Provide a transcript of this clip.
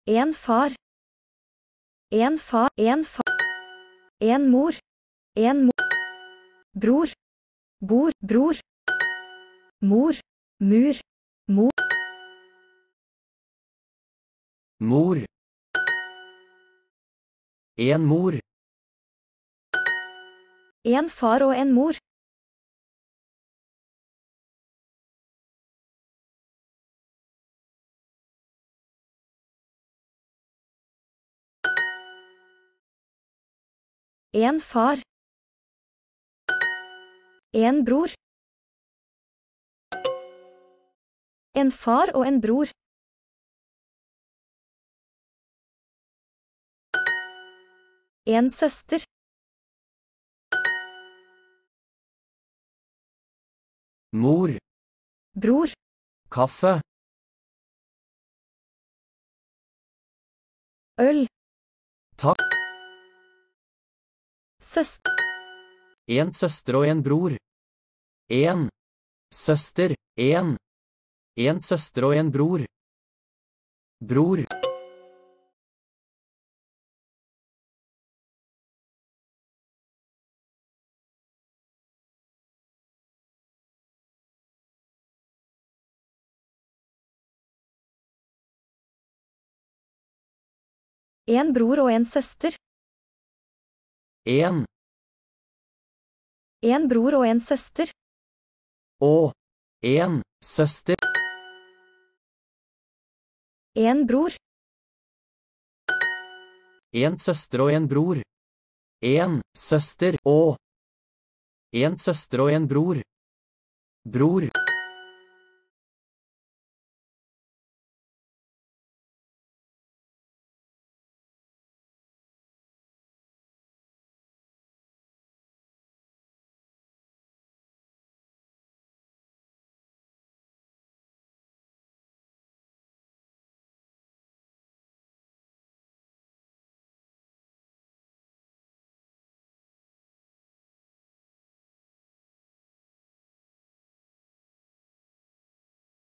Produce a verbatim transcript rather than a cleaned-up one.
En far. En far. En far. En mor. En mor. Bror. Bor. Bror. Mor. Mur. Mor. Mor. En mor. En far og en mor. En far. En bror. En far og en bror. En søster. Mor. Bror. Kaffe. Øl. Takk. Søster. En søster og en bror. En. Søster. En. En søster og en bror. Bror. En bror og en søster. En. En bror og en søster. Og. En. Søster. En bror. En søster og en bror. En. Søster. Og. En søster og en bror. Bror.